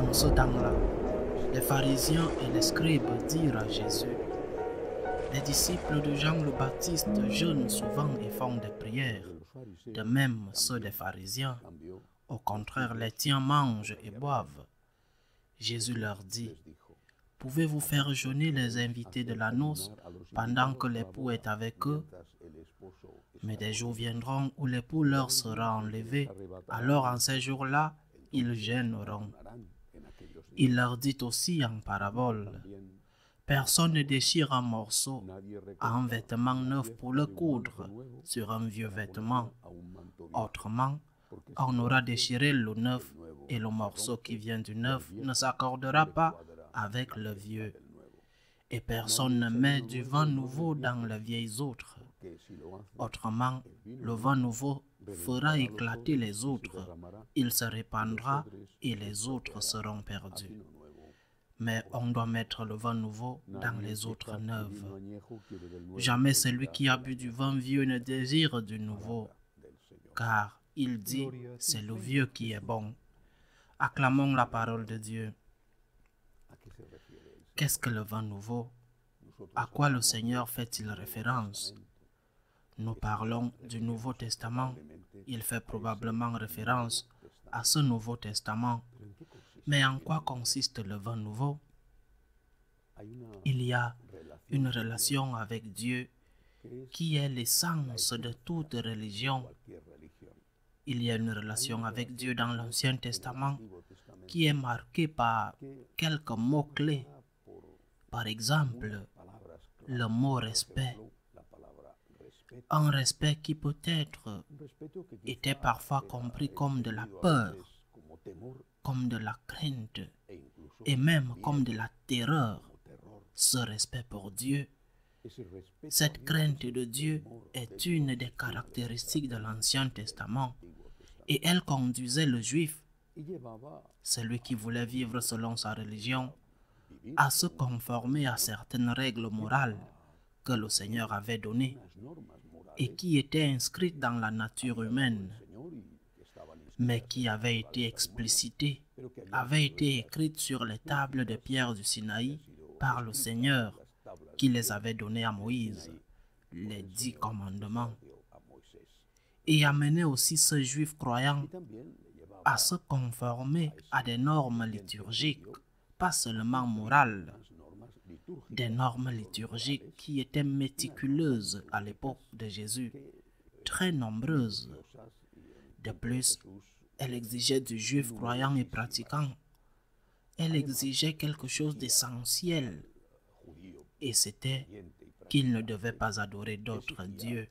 En ce temps-là, les pharisiens et les scribes dirent à Jésus: les disciples de Jean le Baptiste jeûnent souvent et font des prières. De même, ceux des pharisiens, au contraire, les tiens mangent et boivent. Jésus leur dit: pouvez-vous faire jeûner les invités de la noce pendant que l'époux est avec eux? Mais des jours viendront où l'époux leur sera enlevé. Alors en ces jours-là, ils jeûneront. Il leur dit aussi en parabole: personne ne déchire un morceau à un vêtement neuf pour le coudre sur un vieux vêtement. Autrement, on aura déchiré le neuf et le morceau qui vient du neuf ne s'accordera pas avec le vieux. Et personne ne met du vin nouveau dans les vieilles outres. Autrement, le vin nouveau fera éclater les outres, il se répandra et les outres seront perdues. Mais on doit mettre le vin nouveau dans les outres neuves. Jamais celui qui a bu du vin vieux ne désire du nouveau, car il dit: c'est le vieux qui est bon. Acclamons la parole de Dieu. Qu'est-ce que le vin nouveau? À quoi le Seigneur fait-il référence? Nous parlons du Nouveau Testament. Il fait probablement référence à ce Nouveau Testament. Mais en quoi consiste le vin nouveau? Il y a une relation avec Dieu qui est l'essence de toute religion. Il y a une relation avec Dieu dans l'Ancien Testament qui est marquée par quelques mots-clés. Par exemple, le mot respect. Un respect qui peut-être était parfois compris comme de la peur, comme de la crainte et même comme de la terreur. Ce respect pour Dieu, cette crainte de Dieu est une des caractéristiques de l'Ancien Testament et elle conduisait le Juif, celui qui voulait vivre selon sa religion, à se conformer à certaines règles morales que le Seigneur avait données et qui étaient inscrites dans la nature humaine, mais qui avaient été explicitées, avaient été écrites sur les tables de pierre du Sinaï par le Seigneur qui les avait données à Moïse, les 10 commandements, et amenait aussi ce juif croyant à se conformer à des normes liturgiques, pas seulement morales, des normes liturgiques qui étaient méticuleuses à l'époque de Jésus, très nombreuses. De plus, elle exigeait du juif croyant et pratiquant. Elle exigeait quelque chose d'essentiel, et c'était qu'il ne devait pas adorer d'autres dieux.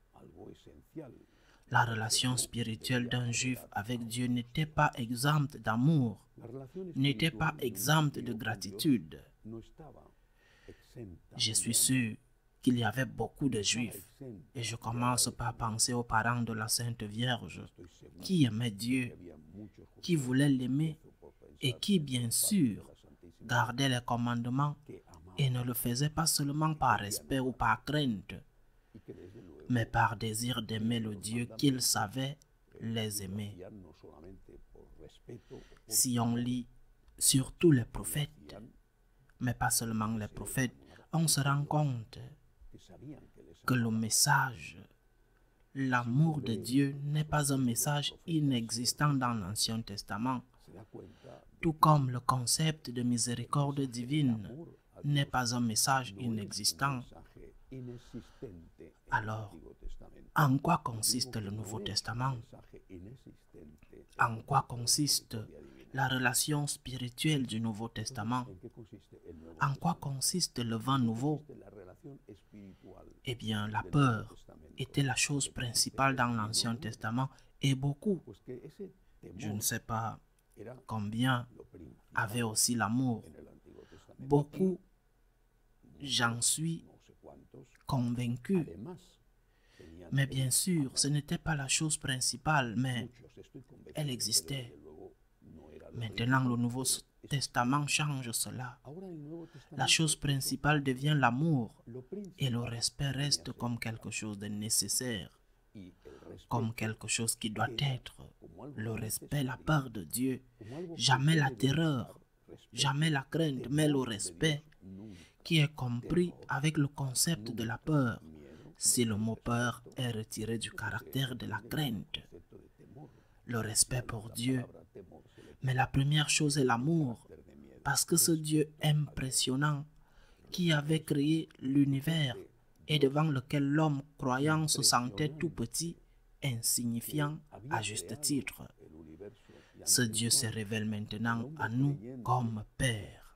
La relation spirituelle d'un juif avec Dieu n'était pas exempte d'amour, n'était pas exempte de gratitude. Je suis sûr qu'il y avait beaucoup de juifs, et je commence par penser aux parents de la Sainte Vierge, qui aimaient Dieu, qui voulaient l'aimer, et qui, bien sûr, gardaient les commandements et ne le faisaient pas seulement par respect ou par crainte, mais par désir d'aimer le Dieu qu'ils savaient les aimer. Si on lit surtout les prophètes, mais pas seulement les prophètes, on se rend compte que le message, l'amour de Dieu n'est pas un message inexistant dans l'Ancien Testament, tout comme le concept de miséricorde divine n'est pas un message inexistant. Alors, en quoi consiste le Nouveau Testament? En quoi consiste la relation spirituelle du Nouveau Testament? En quoi consiste le vin nouveau? Eh bien, la peur était la chose principale dans l'Ancien Testament et beaucoup, je ne sais pas combien, avaient aussi l'amour. Beaucoup, j'en suis convaincu. Mais bien sûr, ce n'était pas la chose principale, mais elle existait. Maintenant, le Nouveau Testament change cela. La chose principale devient l'amour et le respect reste comme quelque chose de nécessaire, comme quelque chose qui doit être. Le respect, la part de Dieu, jamais la terreur, jamais la crainte, mais le respect qui est compris avec le concept de la peur, si le mot peur est retiré du caractère de la crainte. Le respect pour Dieu. Mais la première chose est l'amour, parce que ce Dieu impressionnant qui avait créé l'univers et devant lequel l'homme croyant se sentait tout petit, insignifiant à juste titre. Ce Dieu se révèle maintenant à nous comme Père.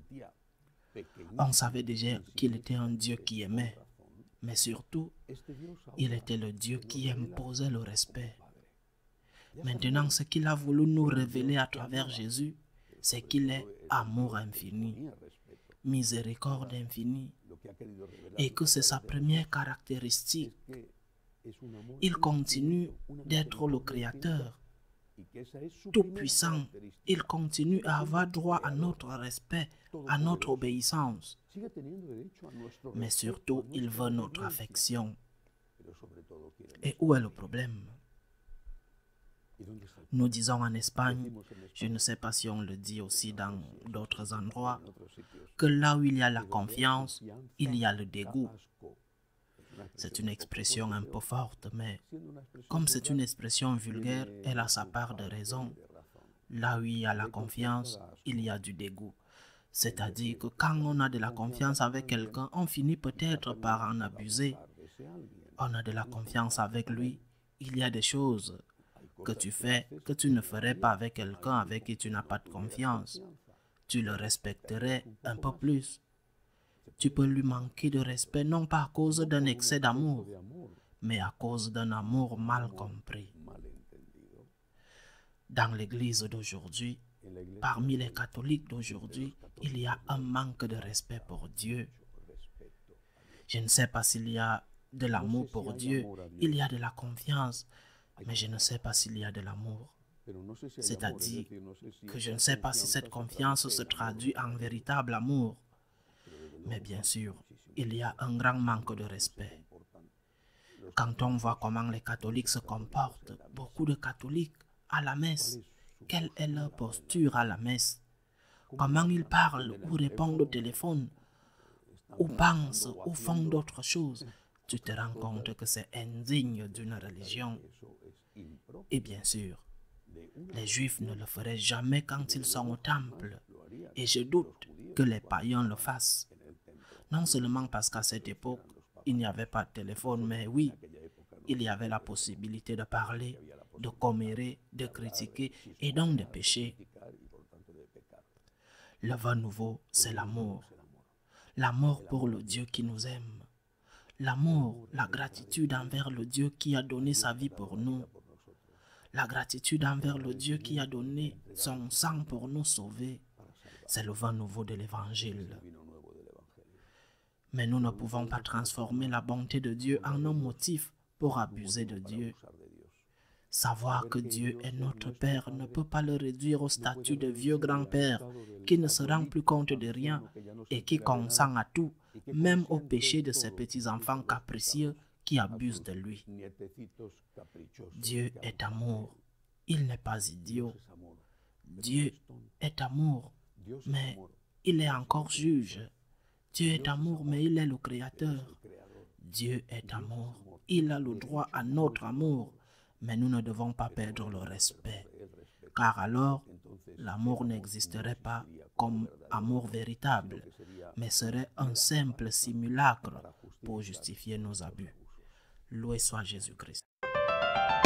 On savait déjà qu'il était un Dieu qui aimait, mais surtout, il était le Dieu qui imposait le respect. Maintenant, ce qu'il a voulu nous révéler à travers Jésus, c'est qu'il est amour infini, miséricorde infinie, et que c'est sa première caractéristique. Il continue d'être le Créateur, tout-puissant. Il continue à avoir droit à notre respect, à notre obéissance. Mais surtout, il veut notre affection. Et où est le problème? Nous disons en Espagne, je ne sais pas si on le dit aussi dans d'autres endroits, que là où il y a la confiance, il y a le dégoût. C'est une expression un peu forte, mais comme c'est une expression vulgaire, elle a sa part de raison. Là où il y a la confiance, il y a du dégoût. C'est-à-dire que quand on a de la confiance avec quelqu'un, on finit peut-être par en abuser. On a de la confiance avec lui, il y a des choses que tu fais que tu ne ferais pas avec quelqu'un avec qui tu n'as pas de confiance. Tu le respecterais un peu plus. Tu peux lui manquer de respect non pas à cause d'un excès d'amour, mais à cause d'un amour mal compris. Dans l'Église d'aujourd'hui, parmi les catholiques d'aujourd'hui, il y a un manque de respect pour Dieu. Je ne sais pas s'il y a de l'amour pour Dieu, il y a de la confiance, mais je ne sais pas s'il y a de l'amour. C'est-à-dire que je ne sais pas si cette confiance se traduit en véritable amour. Mais bien sûr, il y a un grand manque de respect. Quand on voit comment les catholiques se comportent, beaucoup de catholiques à la messe, quelle est leur posture à la messe? Comment ils parlent ou répondent au téléphone, ou pensent ou font d'autres choses? Tu te rends compte que c'est indigne d'une religion. Et bien sûr, les Juifs ne le feraient jamais quand ils sont au temple. Et je doute que les païens le fassent. Non seulement parce qu'à cette époque, il n'y avait pas de téléphone, mais oui, il y avait la possibilité de parler, de commérer, de critiquer et donc de pécher. Le vin nouveau, c'est l'amour. L'amour pour le Dieu qui nous aime. L'amour, la gratitude envers le Dieu qui a donné sa vie pour nous. La gratitude envers le Dieu qui a donné son sang pour nous sauver. C'est le vin nouveau de l'Évangile. Mais nous ne pouvons pas transformer la bonté de Dieu en un motif pour abuser de Dieu. Savoir que Dieu est notre Père ne peut pas le réduire au statut de vieux grand-père qui ne se rend plus compte de rien et qui consent à tout, même au péché de ses petits-enfants capricieux qui abusent de lui. Dieu est amour. Il n'est pas idiot. Dieu est amour, mais il est encore juge. Dieu est amour, mais il est le créateur. Dieu est amour. Il a le droit à notre amour, mais nous ne devons pas perdre le respect, car alors l'amour n'existerait pas comme amour véritable, mais serait un simple simulacre pour justifier nos abus. Loué soit Jésus-Christ.